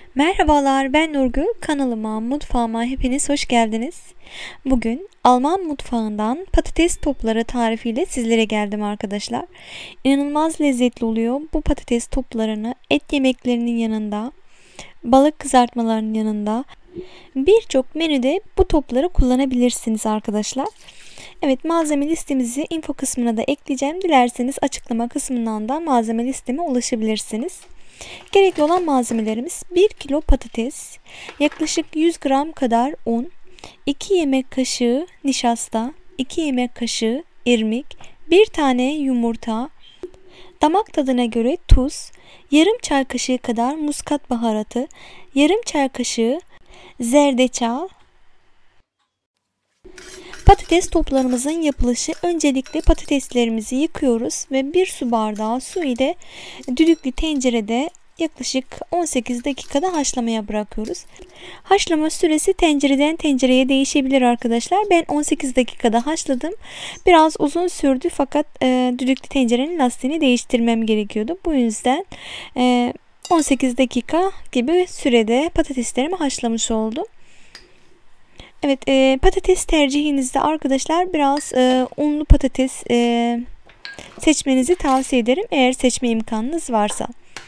Merhabalar, ben Nurgül. Kanalıma, mutfağıma hepiniz hoş geldiniz. Bugün Alman mutfağından patates topları tarifiyle sizlere geldim arkadaşlar. İnanılmaz lezzetli oluyor. Bu patates toplarını et yemeklerinin yanında, balık kızartmalarının yanında birçok menüde bu topları kullanabilirsiniz arkadaşlar. Evet, malzeme listemizi info kısmına da ekleyeceğim. Dilerseniz açıklama kısmından da malzeme listeme ulaşabilirsiniz. Gerekli olan malzemelerimiz 1 kilo patates, yaklaşık 100 gram kadar un, 2 yemek kaşığı nişasta, 2 yemek kaşığı irmik, 1 tane yumurta, damak tadına göre tuz, yarım çay kaşığı kadar muskat baharatı, yarım çay kaşığı zerdeçal. Patates toplarımızın yapılışı: öncelikle patateslerimizi yıkıyoruz ve 1 su bardağı su ile düdüklü tencerede yaklaşık 18 dakikada haşlamaya bırakıyoruz. Haşlama süresi tencereden tencereye değişebilir arkadaşlar. Ben 18 dakikada haşladım. Biraz uzun sürdü fakat düdüklü tencerenin lastiğini değiştirmem gerekiyordu. Bu yüzden 18 dakika gibi sürede patateslerimi haşlamış oldum. Evet, patates tercihinizde arkadaşlar biraz unlu patates seçmenizi tavsiye ederim eğer seçme imkanınız varsa.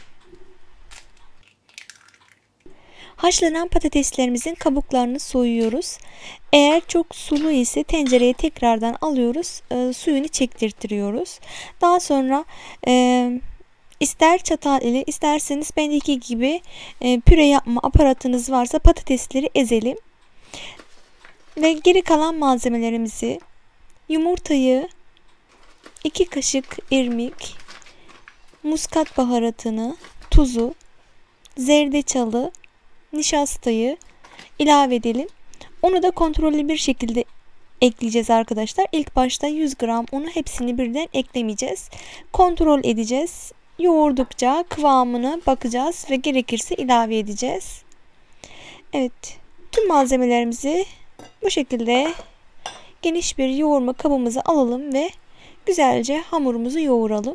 Haşlanan patateslerimizin kabuklarını soyuyoruz. Eğer çok sulu ise tencereye tekrardan alıyoruz, suyunu çektirtiyoruz. Daha sonra ister çatal ile isterseniz bendeki gibi püre yapma aparatınız varsa patatesleri ezelim. Ve geri kalan malzemelerimizi, yumurtayı, 2 kaşık irmik, muskat baharatını, tuzu, zerdeçalı, nişastayı ilave edelim. Onu da kontrollü bir şekilde ekleyeceğiz arkadaşlar. İlk başta 100 gram unu hepsini birden eklemeyeceğiz. Kontrol edeceğiz. Yoğurdukça kıvamına bakacağız ve gerekirse ilave edeceğiz. Evet, tüm malzemelerimizi bu şekilde geniş bir yoğurma kabımıza alalım ve güzelce hamurumuzu yoğuralım.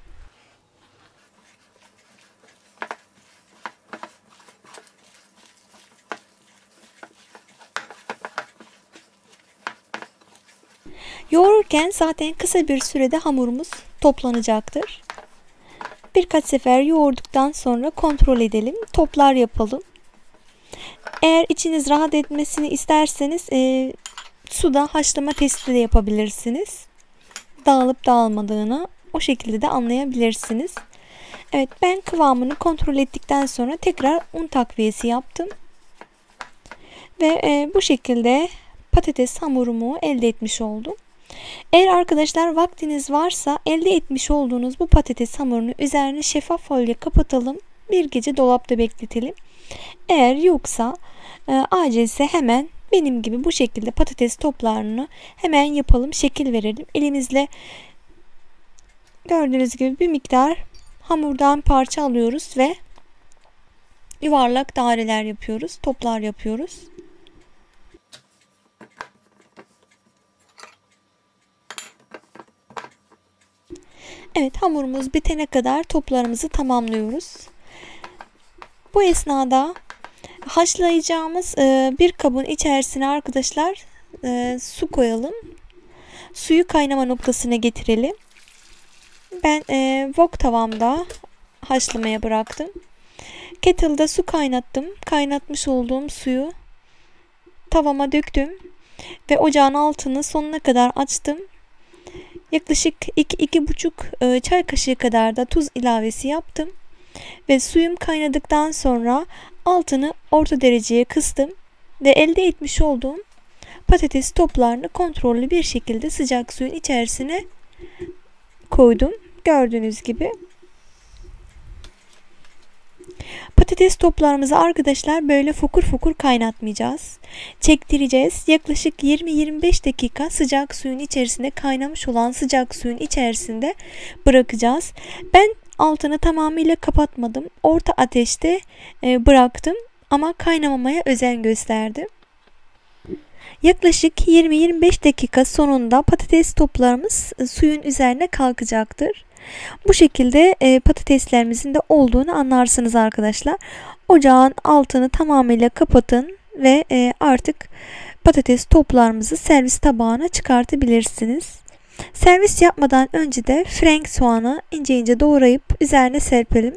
Yoğururken zaten kısa bir sürede hamurumuz toplanacaktır. Birkaç sefer yoğurduktan sonra kontrol edelim. Toplar yapalım. Eğer içiniz rahat etmesini isterseniz suda haşlama testi de yapabilirsiniz. Dağılıp dağılmadığını o şekilde de anlayabilirsiniz. Evet, ben kıvamını kontrol ettikten sonra tekrar un takviyesi yaptım. Ve bu şekilde patates hamurumu elde etmiş oldum. Eğer arkadaşlar vaktiniz varsa elde etmiş olduğunuz bu patates hamurunu üzerine şeffaf folyo kapatalım. Bir gece dolapta bekletelim. Eğer yoksa acilse hemen benim gibi bu şekilde patates toplarını hemen yapalım, şekil verelim. Elimizle gördüğünüz gibi bir miktar hamurdan parça alıyoruz ve yuvarlak daireler yapıyoruz, toplar yapıyoruz. Evet, hamurumuz bitene kadar toplarımızı tamamlıyoruz. Bu esnada haşlayacağımız bir kabın içerisine arkadaşlar su koyalım. Suyu kaynama noktasına getirelim. Ben wok tavamda haşlamaya bıraktım. Kettle'da su kaynattım. Kaynatmış olduğum suyu tavama döktüm ve ocağın altını sonuna kadar açtım. Yaklaşık 2-2,5 çay kaşığı kadar da tuz ilavesi yaptım. Ve suyum kaynadıktan sonra altını orta dereceye kıstım. Ve elde etmiş olduğum patates toplarını kontrollü bir şekilde sıcak suyun içerisine koydum. Gördüğünüz gibi. Patates toplarımızı arkadaşlar böyle fokur fokur kaynatmayacağız. Çektireceğiz. Yaklaşık 20-25 dakika sıcak suyun içerisinde, kaynamış olan sıcak suyun içerisinde bırakacağız. Ben altını tamamıyla kapatmadım. Orta ateşte bıraktım ama kaynamamaya özen gösterdim. Yaklaşık 20-25 dakika sonunda patates toplarımız suyun üzerine kalkacaktır. Bu şekilde patateslerimizin de olduğunu anlarsınız arkadaşlar. ocağın altını tamamıyla kapatın ve artık patates toplarımızı servis tabağına çıkartabilirsiniz. Servis yapmadan önce de frenk soğanı ince ince doğrayıp üzerine serpelim.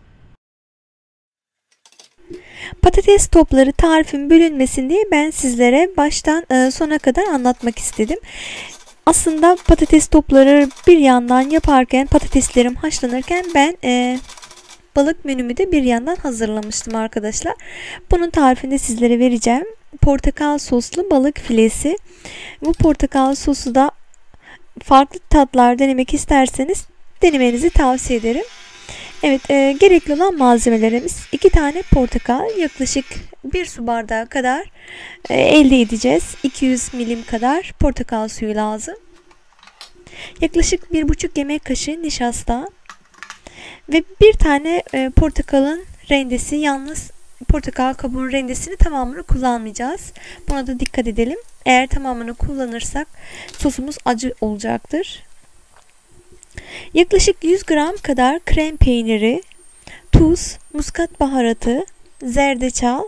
Patates topları tarifin bölünmesin diye ben sizlere baştan sona kadar anlatmak istedim. Aslında patates topları bir yandan yaparken, patateslerim haşlanırken ben balık menümü de bir yandan hazırlamıştım arkadaşlar. Bunun tarifini de sizlere vereceğim. Portakal soslu balık filesi. Bu portakal sosu da farklı tatlar denemek isterseniz denemenizi tavsiye ederim. Evet, gerekli olan malzemelerimiz 2 tane portakal, yaklaşık 1 su bardağı kadar elde edeceğiz. 200 milim kadar portakal suyu lazım. Yaklaşık 1,5 yemek kaşığı nişasta ve bir tane portakalın rendesi. Yalnız portakal kabuğunun rendesini tamamını kullanmayacağız. Buna da dikkat edelim. Eğer tamamını kullanırsak sosumuz acı olacaktır. Yaklaşık 100 gram kadar krem peyniri, tuz, muskat baharatı, zerdeçal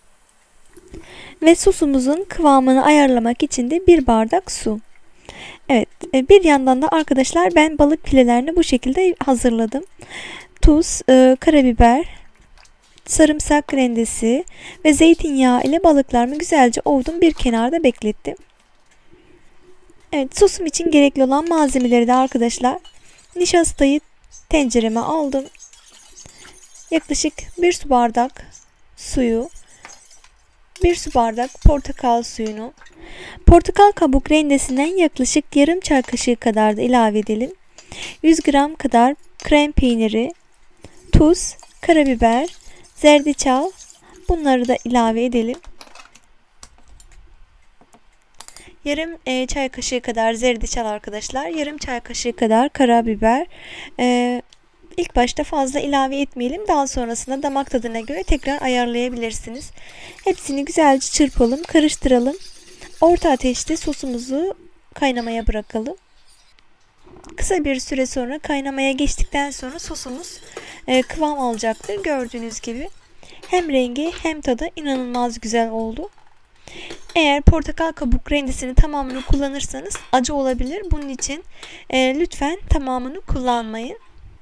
ve sosumuzun kıvamını ayarlamak için de 1 bardak su. Evet, bir yandan da arkadaşlar ben balık filelerini bu şekilde hazırladım. Tuz, karabiber, sarımsak rendesi ve zeytinyağı ile balıklarımı güzelce ovdum, bir kenarda beklettim. Evet, sosum için gerekli olan malzemeleri de arkadaşlar, nişastayı tencereme aldım. Yaklaşık 1 su bardak suyu, 1 su bardak portakal suyunu, portakal kabuk rendesinden yaklaşık yarım çay kaşığı kadar da ilave edelim. 100 gram kadar krem peyniri, tuz, karabiber, zerdeçal, bunları da ilave edelim. Yarım çay kaşığı kadar zerdeçal arkadaşlar, yarım çay kaşığı kadar karabiber. İlk başta fazla ilave etmeyelim. Daha sonrasında damak tadına göre tekrar ayarlayabilirsiniz. Hepsini güzelce çırpalım, karıştıralım. Orta ateşte sosumuzu kaynamaya bırakalım. Kısa bir süre sonra, kaynamaya geçtikten sonra sosumuz kıvam alacaktır. Gördüğünüz gibi hem rengi hem tadı inanılmaz güzel oldu. Eğer portakal kabuk rendesini tamamını kullanırsanız acı olabilir. Bunun için lütfen tamamını kullanmayın.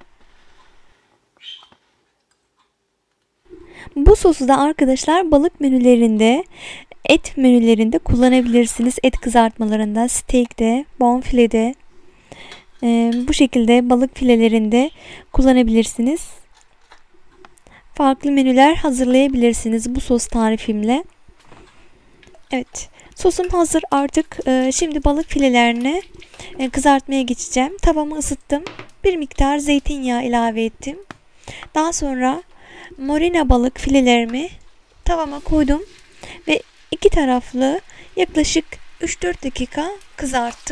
Bu sosu da arkadaşlar balık menülerinde, et menülerinde kullanabilirsiniz. Et kızartmalarında, steak'te, bonfilede, bu şekilde balık filelerinde kullanabilirsiniz. Farklı menüler hazırlayabilirsiniz bu sos tarifimle. Evet, sosum hazır artık. Şimdi balık filelerini kızartmaya geçeceğim. Tavamı ısıttım. Bir miktar zeytinyağı ilave ettim. Daha sonra morena balık filelerimi tavama koydum ve iki taraflı yaklaşık 3-4 dakika kızarttım.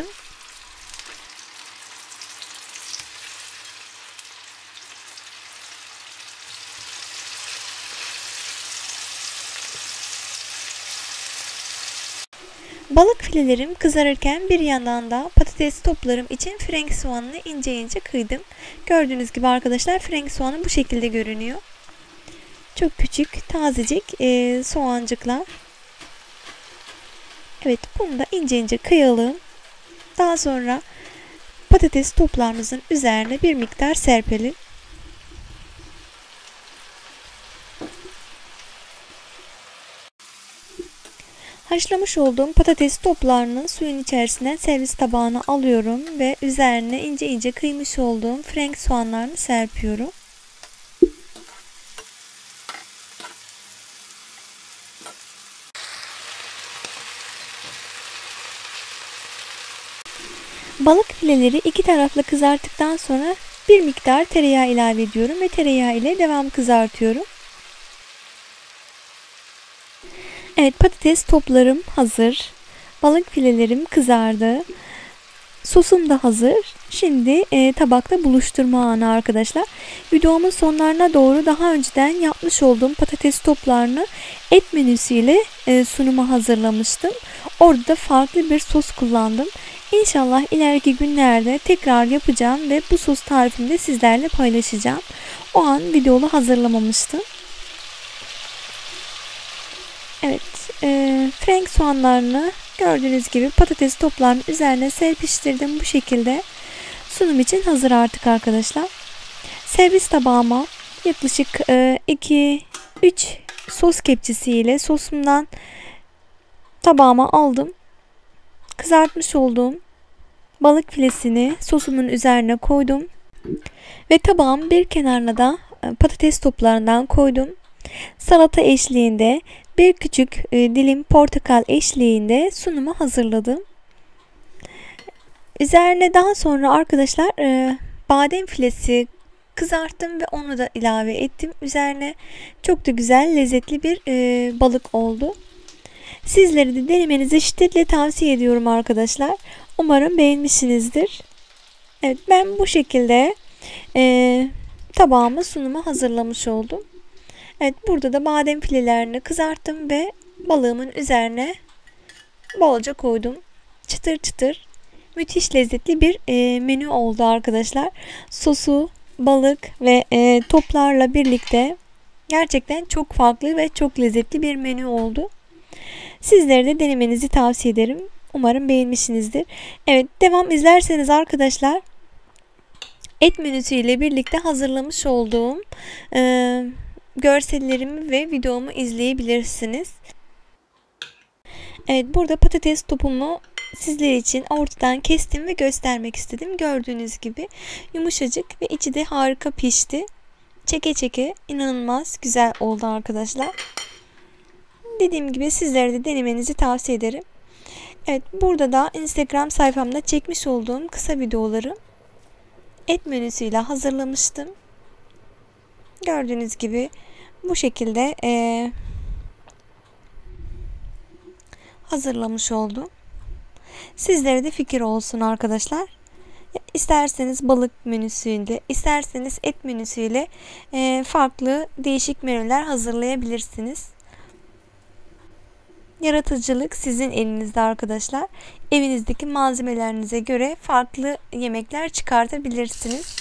Balık filelerim kızarırken bir yandan da patates toplarım için frenk soğanını ince ince kıydım. Gördüğünüz gibi arkadaşlar frenk soğanı bu şekilde görünüyor. Çok küçük, tazecik soğancıklar. Evet, bunu da ince ince kıyalım. Daha sonra patates toplarımızın üzerine bir miktar serpelim. Haşlamış olduğum patates toplarını suyun içerisinden servis tabağına alıyorum ve üzerine ince ince kıymış olduğum frenk soğanlarını serpiyorum. Balık fileleri iki taraflı kızarttıktan sonra bir miktar tereyağı ilave ediyorum ve tereyağı ile devam kızartıyorum. Evet, patates toplarım hazır. Balık filelerim kızardı. Sosum da hazır. Şimdi tabakta buluşturma anı arkadaşlar. Videomun sonlarına doğru daha önceden yapmış olduğum patates toplarını et menüsüyle sunuma hazırlamıştım. Orada da farklı bir sos kullandım. İnşallah ileriki günlerde tekrar yapacağım ve bu sos tarifini de sizlerle paylaşacağım. O an videolu hazırlamamıştım. Evet, frank soğanlarını gördüğünüz gibi patates toplarının üzerine serpiştirdim bu şekilde. Sunum için hazır artık arkadaşlar. Servis tabağıma yaklaşık 2-3 sos kepçesi ile sosumdan tabağıma aldım. Kızartmış olduğum balık filesini sosumun üzerine koydum. Ve tabağın bir kenarına da patates toplarından koydum. Salata eşliğinde bir küçük dilim portakal eşliğinde sunumu hazırladım. Üzerine daha sonra arkadaşlar badem filesi kızarttım ve onu da ilave ettim. Üzerine çok da güzel lezzetli bir balık oldu. Sizleri de denemenizi şiddetle tavsiye ediyorum arkadaşlar. Umarım beğenmişsinizdir. Evet, ben bu şekilde tabağıma sunumu hazırlamış oldum. Evet, burada da badem filelerini kızarttım ve balığımın üzerine bolca koydum. Çıtır çıtır müthiş lezzetli bir menü oldu arkadaşlar. Sosu, balık ve toplarla birlikte gerçekten çok farklı ve çok lezzetli bir menü oldu. Sizlere de denemenizi tavsiye ederim. Umarım beğenmişsinizdir. Evet, devam izlerseniz arkadaşlar et menüsü ile birlikte hazırlamış olduğum görsellerimi ve videomu izleyebilirsiniz. Evet, burada patates topumu sizler için ortadan kestim ve göstermek istedim. Gördüğünüz gibi yumuşacık ve içi de harika pişti. Çeke çeke inanılmaz güzel oldu arkadaşlar. Dediğim gibi sizlere de denemenizi tavsiye ederim. Evet, burada da Instagram sayfamda çekmiş olduğum kısa videoları et menüsüyle hazırlamıştım. Gördüğünüz gibi bu şekilde hazırlamış oldum. Sizlere de fikir olsun arkadaşlar. İsterseniz balık menüsüyle, isterseniz et menüsüyle farklı değişik menüler hazırlayabilirsiniz. Yaratıcılık sizin elinizde arkadaşlar. Evinizdeki malzemelerinize göre farklı yemekler çıkartabilirsiniz.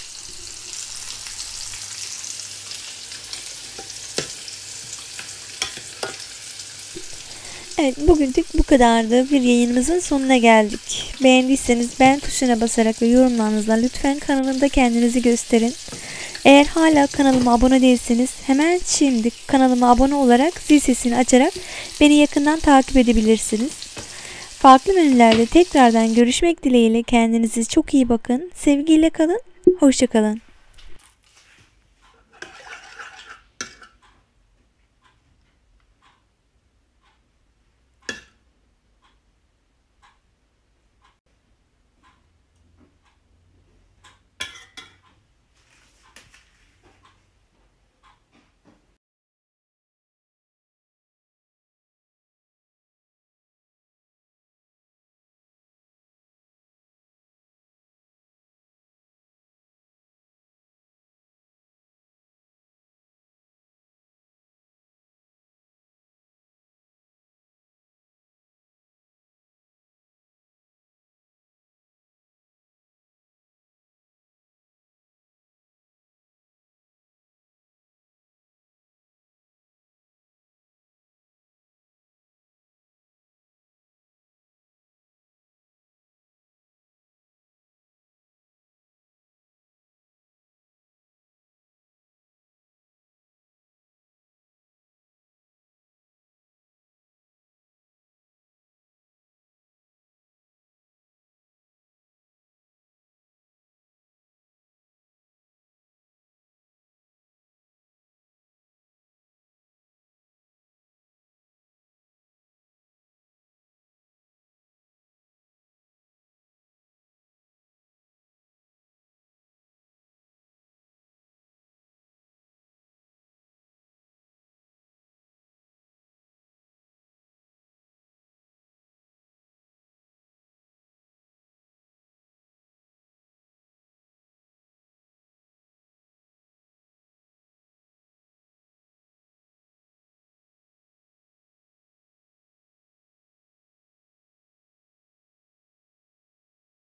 Evet, bugünlük bu kadardı. Bir yayınımızın sonuna geldik. Beğendiyseniz beğen tuşuna basarak ve yorumlarınızla lütfen kanalımda kendinizi gösterin. Eğer hala kanalıma abone değilseniz hemen şimdi kanalıma abone olarak zil sesini açarak beni yakından takip edebilirsiniz. Farklı menülerle tekrardan görüşmek dileğiyle kendinize çok iyi bakın. Sevgiyle kalın. Hoşça kalın.